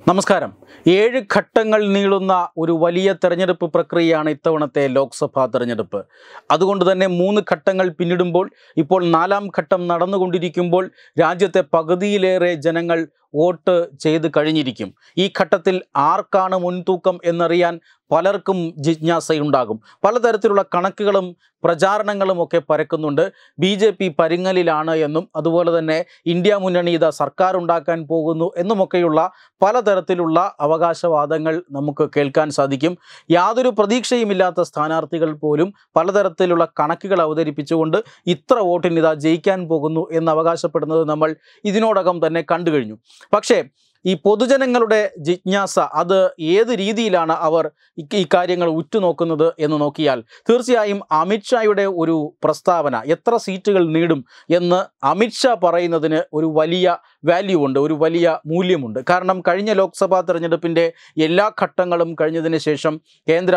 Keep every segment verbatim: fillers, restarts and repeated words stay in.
നമസ്കാരം. ഏഴ് ഘട്ടങ്ങൾ നീളുന്ന ഒരു വലിയ തെരഞ്ഞെടുപ്പ് പ്രക്രിയയാണ് ഇത്തവണത്തെ ലോക്സഭാ തെരഞ്ഞെടുപ്പ്. അതുകൊണ്ട് തന്നെ മൂന്ന് ഘട്ടങ്ങൾ പിന്നിടുമ്പോൾ ഇപ്പോൾ നാലാം ഘട്ടം നടന്നുകൊണ്ടിരിക്കുമ്പോൾ രാജ്യത്തെ പകുതിയിലേറെ ജനങ്ങൾ വോട്ട് ചെയ്ത് കഴിഞ്ഞിരിക്കും. ഈ ഘട്ടത്തിൽ ആർക്കാണ് മുൻതൂക്കം എന്നറിയാൻ പലർക്കും ജിജ്ഞാസയുണ്ടാകും. പലതരത്തിലുള്ള കണക്കുകളും പ്രചാരണങ്ങളും ഒക്കെ പരക്കുന്നുണ്ട്. ബി ജെ പി പരുങ്ങലിലാണ് എന്നും അതുപോലെ തന്നെ ഇന്ത്യ മുന്നണി ഇതാ സർക്കാർ ഉണ്ടാക്കാൻ പോകുന്നു എന്നുമൊക്കെയുള്ള പലതരത്തിലുള്ള അവകാശവാദങ്ങൾ നമുക്ക് കേൾക്കാൻ സാധിക്കും. യാതൊരു പ്രതീക്ഷയുമില്ലാത്ത സ്ഥാനാർത്ഥികൾ പോലും പലതരത്തിലുള്ള കണക്കുകൾ അവതരിപ്പിച്ചുകൊണ്ട് ഇത്ര വോട്ടിന് ഇതാ ജയിക്കാൻ പോകുന്നു എന്ന് അവകാശപ്പെടുന്നത് നമ്മൾ ഇതിനോടകം തന്നെ കണ്ടു കഴിഞ്ഞു. പക്ഷേ ഈ പൊതുജനങ്ങളുടെ ജിജ്ഞാസ അത് ഏത് രീതിയിലാണ് അവർ ഈ കാര്യങ്ങൾ ഉറ്റുനോക്കുന്നത് എന്ന് നോക്കിയാൽ തീർച്ചയായും അമിത്ഷായുടെ ഒരു പ്രസ്താവന എത്ര സീറ്റുകൾ നേടും എന്ന് അമിത്ഷാ പറയുന്നതിന് ഒരു വലിയ വാല്യൂ ഉണ്ട്, ഒരു വലിയ മൂല്യമുണ്ട്. കാരണം കഴിഞ്ഞ ലോക്സഭാ തെരഞ്ഞെടുപ്പിൻ്റെ എല്ലാ ഘട്ടങ്ങളും കഴിഞ്ഞതിന് ശേഷം കേന്ദ്ര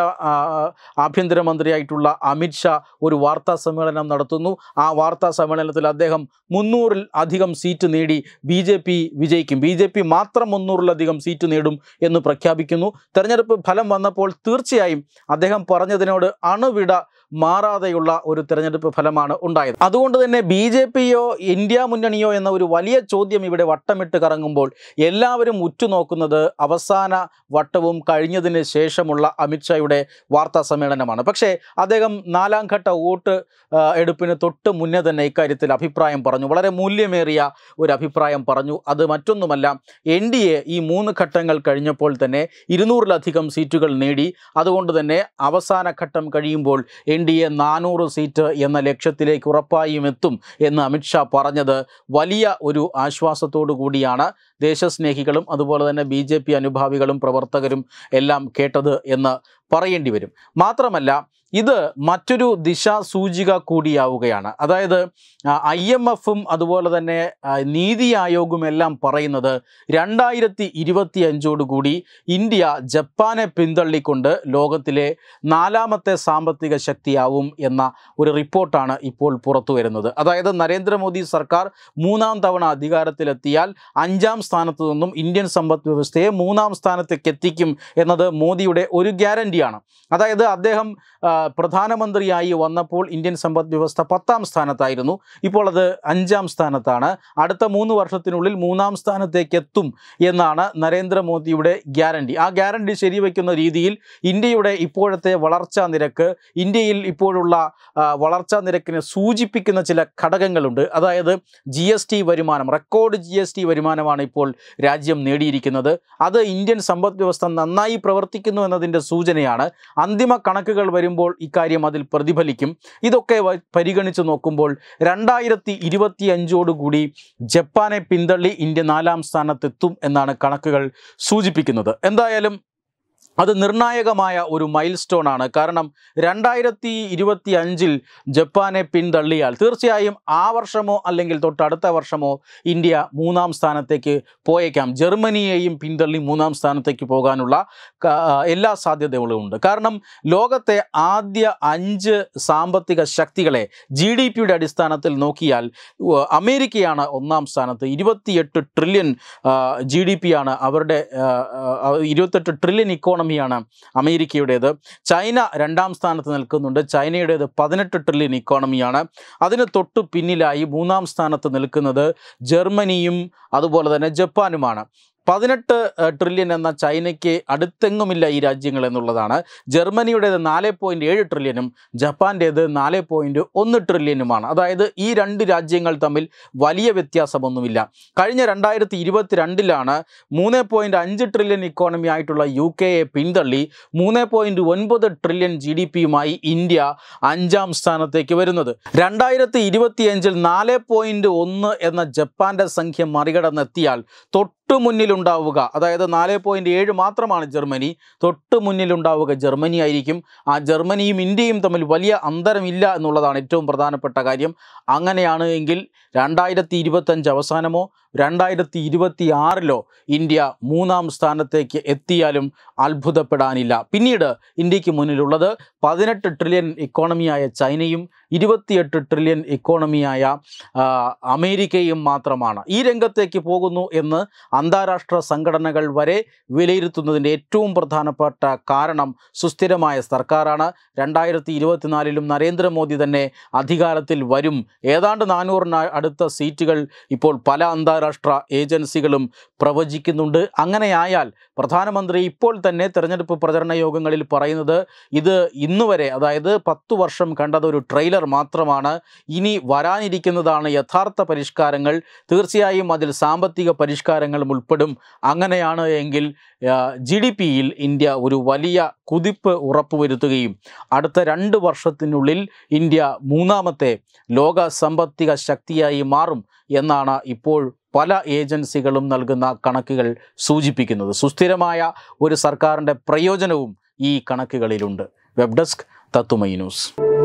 ആഭ്യന്തരമന്ത്രിയായിട്ടുള്ള അമിത്ഷാ ഒരു വാർത്താ സമ്മേളനം നടത്തുന്നു. ആ വാർത്താ സമ്മേളനത്തിൽ അദ്ദേഹം മുന്നൂറിൽ അധികം സീറ്റ് നേടി ബി ജെ പി വിജയിക്കും, ബി ജെ പി മാത്രം മുന്നൂറിലധികം സീറ്റ് നേടും എന്ന് പ്രഖ്യാപിക്കുന്നു. തെരഞ്ഞെടുപ്പ് ഫലം വന്നപ്പോൾ തീർച്ചയായും അദ്ദേഹം പറഞ്ഞതിനോട് അണുവിട മാറാതെയുള്ള ഒരു തെരഞ്ഞെടുപ്പ് ഫലമാണ് ഉണ്ടായത്. അതുകൊണ്ട് തന്നെ ബി ജെ പിയോ ഇന്ത്യ മുന്നണിയോ എന്ന ഒരു വലിയ ചോദ്യം ഇവിടെ വട്ടമിട്ട് കറങ്ങുമ്പോൾ എല്ലാവരും ഉറ്റുനോക്കുന്നത് അവസാന വട്ടവും കഴിഞ്ഞതിന് ശേഷമുള്ള അമിത്ഷായുടെ വാർത്താ സമ്മേളനമാണ്. പക്ഷേ അദ്ദേഹം നാലാം ഘട്ട വോട്ട് എടുപ്പിന് തൊട്ട് മുന്നേ തന്നെ ഇക്കാര്യത്തിൽ അഭിപ്രായം പറഞ്ഞു, വളരെ മൂല്യമേറിയ ഒരു അഭിപ്രായം പറഞ്ഞു. അത് മറ്റൊന്നുമല്ല, എൻ ഡി എ ഈ മൂന്ന് ഘട്ടങ്ങൾ കഴിഞ്ഞപ്പോൾ തന്നെ ഇരുന്നൂറിലധികം സീറ്റുകൾ നേടി. അതുകൊണ്ട് തന്നെ അവസാന ഘട്ടം കഴിയുമ്പോൾ എൻ ഡി എ നാനൂറ് സീറ്റ് എന്ന ലക്ഷ്യത്തിലേക്ക് ഉറപ്പായും എത്തും എന്ന് അമിത്ഷാ പറഞ്ഞത് വലിയ ഒരു ആശ്വാസത്തോടു കൂടിയാണ് ദേശസ്നേഹികളും അതുപോലെ തന്നെ ബി ജെ പി അനുഭാവികളും പ്രവർത്തകരും എല്ലാം കേട്ടത് എന്ന് പറയേണ്ടി വരും. മാത്രമല്ല ഇത് മറ്റൊരു ദിശാസൂചിക കൂടിയാവുകയാണ്. അതായത് ഐ എം എഫും അതുപോലെ തന്നെ നീതി ആയോഗും എല്ലാം പറയുന്നത് രണ്ടായിരത്തി ഇരുപത്തി അഞ്ചോടുകൂടി ഇന്ത്യ ജപ്പാനെ പിന്തള്ളിക്കൊണ്ട് ലോകത്തിലെ നാലാമത്തെ സാമ്പത്തിക ശക്തിയാവും എന്ന ഒരു റിപ്പോർട്ടാണ് ഇപ്പോൾ പുറത്തു വരുന്നത്. അതായത് നരേന്ദ്രമോദി സർക്കാർ മൂന്നാം തവണ അധികാരത്തിലെത്തിയാൽ അഞ്ചാം സ്ഥാനത്ത് നിന്നും ഇന്ത്യൻ സമ്പദ് വ്യവസ്ഥയെ മൂന്നാം സ്ഥാനത്തേക്ക് എത്തിക്കും എന്നത് മോദിയുടെ ഒരു ഗ്യാരണ്ടിയാണ്. അതായത് അദ്ദേഹം പ്രധാനമന്ത്രിയായി വന്നപ്പോൾ ഇന്ത്യൻ സമ്പദ് വ്യവസ്ഥ പത്താം സ്ഥാനത്തായിരുന്നു, ഇപ്പോൾ അത് അഞ്ചാം സ്ഥാനത്താണ്. അടുത്ത മൂന്ന് വർഷത്തിനുള്ളിൽ മൂന്നാം സ്ഥാനത്തേക്ക് എത്തും എന്നാണ് നരേന്ദ്രമോദിയുടെ ഗ്യാരണ്ടി. ആ ഗ്യാരണ്ടി ശരിവയ്ക്കുന്ന രീതിയിൽ ഇന്ത്യയുടെ ഇപ്പോഴത്തെ വളർച്ചാ നിരക്ക്, ഇന്ത്യയിൽ ഇപ്പോഴുള്ള വളർച്ചാ നിരക്കിനെ സൂചിപ്പിക്കുന്ന ചില ഘടകങ്ങളുണ്ട്. അതായത് ജി എസ് ടി വരുമാനം, റെക്കോർഡ് ജി എസ് ടി വരുമാനമാണ് ഇപ്പോൾ രാജ്യം നേടിയിരിക്കുന്നത്. അത് ഇന്ത്യൻ സമ്പദ് വ്യവസ്ഥ നന്നായി പ്രവർത്തിക്കുന്നു എന്നതിൻ്റെ സൂചനയാണ്. അന്തിമ കണക്കുകൾ വരുമ്പോൾ ഇക്കാര്യം അതിൽ പ്രതിഫലിക്കും. ഇതൊക്കെ പരിഗണിച്ച് നോക്കുമ്പോൾ രണ്ടായിരത്തി ഇരുപത്തി അഞ്ചോടുകൂടി ജപ്പാനെ പിന്തള്ളി ഇന്ത്യ നാലാം സ്ഥാനത്തെത്തും എന്നാണ് കണക്കുകൾ സൂചിപ്പിക്കുന്നത്. എന്തായാലും അത് നിർണായകമായ ഒരു മൈൽ സ്റ്റോൺ ആണ്. കാരണം രണ്ടായിരത്തി ഇരുപത്തി അഞ്ചിൽ ജപ്പാനെ പിന്തള്ളിയാൽ തീർച്ചയായും ആ വർഷമോ അല്ലെങ്കിൽ തൊട്ടടുത്ത വർഷമോ ഇന്ത്യ മൂന്നാം സ്ഥാനത്തേക്ക് പോയേക്കാം. ജർമ്മനിയെയും പിന്തള്ളി മൂന്നാം സ്ഥാനത്തേക്ക് പോകാനുള്ള എല്ലാ സാധ്യതകളും ഉണ്ട്. കാരണം ലോകത്തെ ആദ്യ അഞ്ച് സാമ്പത്തിക ശക്തികളെ ജി ഡി പിയുടെ അടിസ്ഥാനത്തിൽ നോക്കിയാൽ അമേരിക്കയാണ് ഒന്നാം സ്ഥാനത്ത്. ഇരുപത്തിയെട്ട് ട്രില്യൺ ജി ഡി പി ആണ് അവരുടെ ഇരുപത്തെട്ട് ട്രില്യൺ ഇക്കോണമി ാണ് അമേരിക്കയുടേത്. ചൈന രണ്ടാം സ്ഥാനത്ത് നിൽക്കുന്നുണ്ട്. ചൈനയുടേത് പതിനെട്ട് ട്രില്യൺ ഇക്കോണമിയാണ്. അതിന് തൊട്ടു പിന്നിലായി മൂന്നാം സ്ഥാനത്ത് നിൽക്കുന്നത് ജർമ്മനിയും അതുപോലെ തന്നെ ജപ്പാനുമാണ്. പതിനെട്ട് ട്രില്യൺ എന്ന ചൈനയ്ക്ക് അടുത്തെങ്ങുമില്ല ഈ രാജ്യങ്ങൾ എന്നുള്ളതാണ്. ജർമ്മനിയുടേത് നാല് പോയിൻറ്റ് ഏഴ് ട്രില്യനും ജപ്പാൻ്റേത് നാല് പോയിൻറ്റ് ഒന്ന് ട്രില്യനുമാണ്. അതായത് ഈ രണ്ട് രാജ്യങ്ങൾ തമ്മിൽ വലിയ വ്യത്യാസമൊന്നുമില്ല. കഴിഞ്ഞ രണ്ടായിരത്തി ഇരുപത്തി രണ്ടിലാണ് മൂന്ന് പോയിൻറ്റ് അഞ്ച് ട്രില്യൺ ഇക്കോണമി ആയിട്ടുള്ള യു കെയെ പിന്തള്ളി മൂന്ന് പോയിൻറ്റ് ഒൻപത് ട്രില്യൺ ജി ഡി പിയുമായി ഇന്ത്യ അഞ്ചാം സ്ഥാനത്തേക്ക് വരുന്നത്. രണ്ടായിരത്തി ഇരുപത്തി അഞ്ചിൽ നാല് പോയിൻറ്റ് ഒന്ന് എന്ന ജപ്പാൻ്റെ സംഖ്യ മറികടന്നെത്തിയാൽ തൊട്ട് മുന്നിലുണ്ടാവുക, അതായത് നാല് പോയിൻറ്റ് ഏഴ് മാത്രമാണ് ജർമ്മനി, തൊട്ട് മുന്നിലുണ്ടാവുക ജർമ്മനി ആയിരിക്കും. ആ ജർമ്മനിയും ഇന്ത്യയും തമ്മിൽ വലിയ അന്തരമില്ല എന്നുള്ളതാണ് ഏറ്റവും പ്രധാനപ്പെട്ട കാര്യം. അങ്ങനെയാണ് എങ്കിൽ രണ്ടായിരത്തി ഇരുപത്തഞ്ച് അവസാനമോ രണ്ടായിരത്തി ഇരുപത്തി ആറിലോ ഇന്ത്യ മൂന്നാം സ്ഥാനത്തേക്ക് എത്തിയാലും അത്ഭുതപ്പെടാനില്ല. പിന്നീട് ഇന്ത്യക്ക് മുന്നിലുള്ളത് പതിനെട്ട് ട്രില്യൺ ഇക്കോണമിയായ ചൈനയും ഇരുപത്തിയെട്ട് ട്രില്യൺ ഇക്കോണമിയായ അമേരിക്കയും മാത്രമാണ്. ഈ രംഗത്തേക്ക് പോകുന്നു എന്ന് അന്താരാഷ്ട്ര സംഘടനകൾ വരെ വിലയിരുത്തുന്നതിൻ്റെ ഏറ്റവും പ്രധാനപ്പെട്ട കാരണം സുസ്ഥിരമായ സർക്കാരാണ്. രണ്ടായിരത്തി ഇരുപത്തിനാലിലും നരേന്ദ്രമോദി തന്നെ അധികാരത്തിൽ വരും. ഏതാണ്ട് നാനൂറിന് അടുത്ത സീറ്റുകൾ ഇപ്പോൾ പല അന്താരാഷ്ട്ര ഏജൻസികളും പ്രവചിക്കുന്നുണ്ട്. അങ്ങനെയായാൽ പ്രധാനമന്ത്രി ഇപ്പോൾ തന്നെ തെരഞ്ഞെടുപ്പ് പ്രചരണ യോഗങ്ങളിൽ പറയുന്നത് ഇത് ഇന്നുവരെ, അതായത് പത്തു വർഷം കണ്ടത് ഒരു ട്രെയിലർ മാത്രമാണ്, ഇനി വരാനിരിക്കുന്നതാണ് യഥാർത്ഥ പരിഷ്കാരങ്ങൾ, തീർച്ചയായും അതിൽ സാമ്പത്തിക പരിഷ്കാരങ്ങളും ഉൾപ്പെടും. അങ്ങനെയാണ് എങ്കിൽ ജി ഡി പിയിൽ ഇന്ത്യ ഒരു വലിയ കുതിപ്പ് ഉറപ്പുവരുത്തുകയും അടുത്ത രണ്ട് വർഷത്തിനുള്ളിൽ ഇന്ത്യ മൂന്നാമത്തെ ലോക സാമ്പത്തിക ശക്തിയായി മാറും എന്നാണ് ഇപ്പോൾ പല ഏജൻസികളും നൽകുന്ന കണക്കുകൾ സൂചിപ്പിക്കുന്നത്. സുസ്ഥിരമായ ഒരു സർക്കാരിൻ്റെ പ്രയോജനവും ഈ കണക്കുകളിലുണ്ട്. Web desk Tatwamayi news.